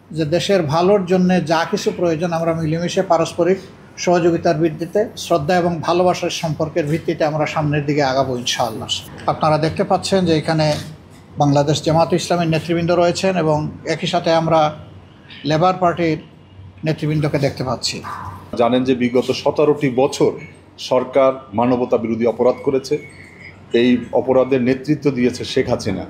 যে দেশের ভালোর জন্য যা কিছু প্রয়োজন আমরা মিলেমিশে পারস্পরিক সহযোগিতার ভিত্তিতে, শ্রদ্ধা এবং ভালোবাসার সম্পর্কের ভিত্তিতে আমরা সামনের দিকে আগাবো ইনশাআল্লাহ। আপনারা দেখতে পাচ্ছেন যে এখানে বাংলাদেশ জামায়াতে ইসলামীর নেতৃবৃন্দ রয়েছেন এবং একই সাথে আমরা লেবার পার্টির নেতৃবৃন্দকে দেখতে পাচ্ছি। জানেন যে বিগত 17টি বছর সরকার মানবতা বিরোধী অপরাধ করেছে। এই অপরাধের নেতৃত্ব দিয়েছে শেখ হাসিনা।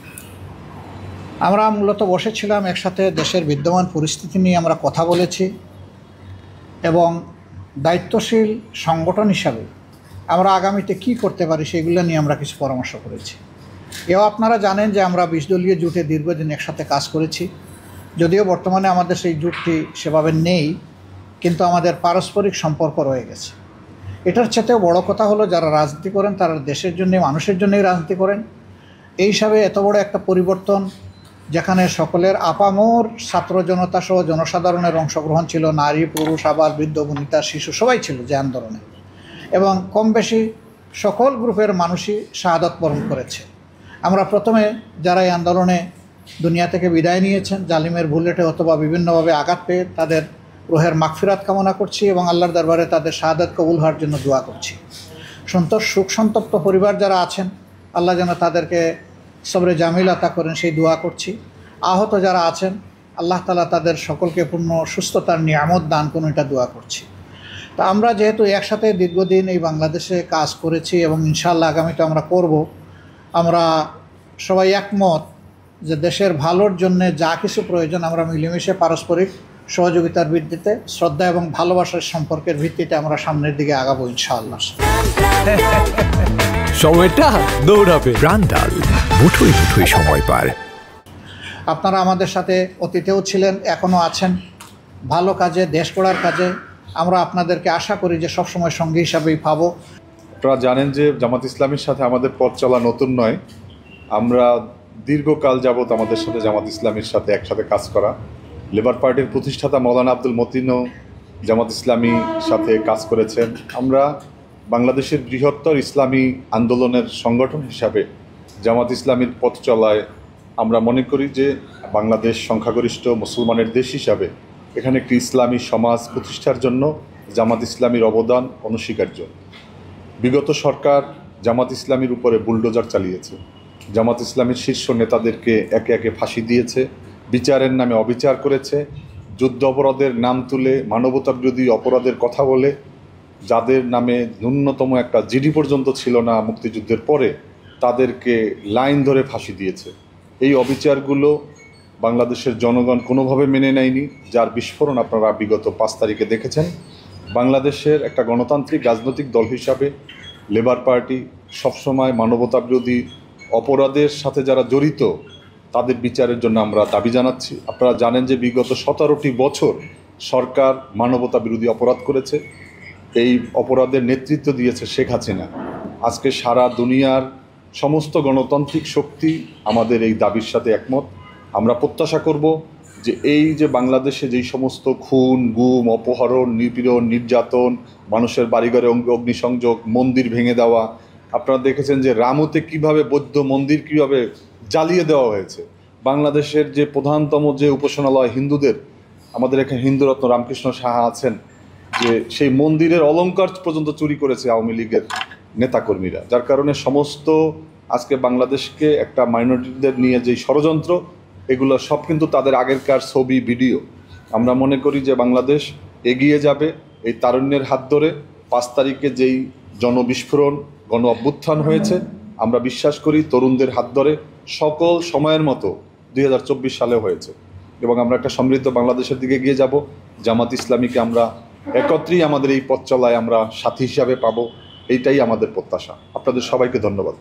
আমরা মূলত বসেছিলাম একসাথে, দেশের বিদ্যমান পরিস্থিতি নিয়ে আমরা কথা বলেছি এবং দায়িত্বশীল সংগঠন হিসাবে আমরা আগামীতে কি করতে পারি সেগুলো নিয়ে আমরা কিছু পরামর্শ করেছি। এও আপনারা জানেন যে আমরা 20 দলীয় জোটে দীর্ঘদিন একসাথে কাজ করেছি। যদিও বর্তমানে আমাদের সেই জোটটি সেভাবে নেই, কিন্তু আমাদের পারস্পরিক সম্পর্ক রয়ে গেছে। এটার চেয়েও বড় কথা হলো, যারা রাজনীতি করেন তারা দেশের জন্যে, মানুষের জন্যই রাজনীতি করেন। এই হিসাবে এত বড় একটা পরিবর্তন, যেখানে সকলের আপামর ছাত্র জনতা সহ জনসাধারণের অংশগ্রহণ ছিল, নারী পুরুষ আবার বৃদ্ধ বনিতা শিশু সবাই ছিল যে আন্দোলনে, এবং কম বেশি সকল গ্রুপের মানুষই শাহাদাত বরণ করেছে। আমরা প্রথমে যারা এই আন্দোলনে দুনিয়া থেকে বিদায় নিয়েছেন জালিমের বুলেটে অথবা বিভিন্নভাবে আঘাত পেয়ে, তাদের রুহের মাগফিরাত কামনা করছি এবং আল্লাহর দরবারে তাদের শাহাদাত কবুল হওয়ার জন্য দোয়া করছি। শোক সন্তপ্ত পরিবার যারা আছেন, আল্লাহ যেন তাদেরকে সবরে জামিল আতা করেন সেই দোয়া করছি। আহত যারা আছেন, আল্লাহ তাআলা তাদের সকলকে পূর্ণ সুস্থতার নিয়ামত দান করুন, এটা দোয়া করছি। তা আমরা যেহেতু একসাথে দীর্ঘদিন এই বাংলাদেশে কাজ করেছি এবং ইনশাআল্লাহ আগামীতে আমরা করব, আমরা সবাই একমত যে দেশের ভালোর জন্য যা কিছু প্রয়োজন আমরা মিলেমিশে পারস্পরিক সহযোগিতার ভিত্তিতে, শ্রদ্ধা এবং ভালোবাসার সম্পর্কের ভিত্তিতে আমরা সামনের দিকে আগাবো ইনশাআল্লাহ। সময়টা দৌড়াবে, প্রাণডাল মুঠোই মুঠোই সময় পার। আপনারা আমাদের সাথে অতীতেও ছিলেন, এখনও আছেন। ভালো কাজে, দেশ গড়ার কাজে আমরা আপনাদেরকে আশা করি যে সবসময় সঙ্গী হিসাবেই পাবো। আপনারা জানেন যে জামাত ইসলামীর সাথে আমাদের পথ চলা নতুন নয়। আমরা দীর্ঘকাল যাবৎ আমাদের সাথে জামাত ইসলামীর সাথে একসাথে কাজ করা। লেবার পার্টির প্রতিষ্ঠাতা মৌলানা আব্দুল মতিনও জামাত ইসলামীর সাথে কাজ করেছেন। আমরা বাংলাদেশের বৃহত্তর ইসলামী আন্দোলনের সংগঠন হিসাবে জামাত ইসলামীর পথ চলায় আমরা মনে করি যে বাংলাদেশ সংখ্যাগরিষ্ঠ মুসলমানের দেশ হিসাবে এখানে একটি ইসলামী সমাজ প্রতিষ্ঠার জন্য জামাত ইসলামীর অবদান অনস্বীকার্য। বিগত সরকার জামাত ইসলামীর উপরে বুলডোজার চালিয়েছে, জামাত ইসলামীর শীর্ষ নেতাদেরকে একে একে ফাঁসি দিয়েছে, বিচারের নামে অবিচার করেছে, যুদ্ধ অপরাধের নাম তুলে মানবতা বিরোধী অপরাধের কথা বলে, যাদের নামে ন্যূনতম একটা জিডি পর্যন্ত ছিল না মুক্তিযুদ্ধের পরে, তাদেরকে লাইন ধরে ফাঁসি দিয়েছে। এই অবিচারগুলো বাংলাদেশের জনগণ কোনোভাবে মেনে নেয়নি, যার বিস্ফোরণ আপনারা বিগত 5 তারিখে দেখেছেন। বাংলাদেশের একটা গণতান্ত্রিক রাজনৈতিক দল হিসাবে লেবার পার্টি সবসময় মানবতা বিরোধী অপরাধের সাথে যারা জড়িত তাদের বিচারের জন্য আমরা দাবি জানাচ্ছি। আপনারা জানেন যে বিগত 17টি বছর সরকার মানবতা বিরোধী অপরাধ করেছে। এই অপরাধের নেতৃত্ব দিয়েছে শেখ হাসিনা। আজকে সারা দুনিয়ার সমস্ত গণতান্ত্রিক শক্তি আমাদের এই দাবির সাথে একমত। আমরা প্রত্যাশা করব যে এই যে বাংলাদেশে যেই সমস্ত খুন, গুম, অপহরণ, নিপীড়ন, নির্যাতন, মানুষের বাড়িঘরে অগ্নিসংযোগ, মন্দির ভেঙে দেওয়া, আপনারা দেখেছেন যে রামুতে কিভাবে বৌদ্ধ মন্দির কিভাবে জ্বালিয়ে দেওয়া হয়েছে। বাংলাদেশের যে প্রধানতম যে উপাসনালয় হিন্দুদের, আমাদের এখানে হিন্দুরত্ন রামকৃষ্ণ সাহা আছেন, যে সেই মন্দিরের অলংকার পর্যন্ত চুরি করেছে আওয়ামী লীগের নেতাকর্মীরা, যার কারণে সমস্ত আজকে বাংলাদেশকে একটা মাইনরিটিদের নিয়ে যেই ষড়যন্ত্র, এগুলো সব কিন্তু তাদের আগেরকার ছবি, ভিডিও। আমরা মনে করি যে বাংলাদেশ এগিয়ে যাবে এই তারুণ্যের হাত ধরে। 5 তারিখে যেই জনবিস্ফোরণ, গণ অভ্যুত্থান হয়েছে, আমরা বিশ্বাস করি তরুণদের হাত ধরে সকল সময়ের মতো 2024 সালে হয়েছে এবং আমরা একটা সমৃদ্ধ বাংলাদেশের দিকে এগিয়ে যাব। জামাত ইসলামীকে আমরা একত্রেই আমাদের এই পথ চলায় আমরা সাথী হিসাবে পাবো, এইটাই আমাদের প্রত্যাশা। আপনাদের সবাইকে ধন্যবাদ।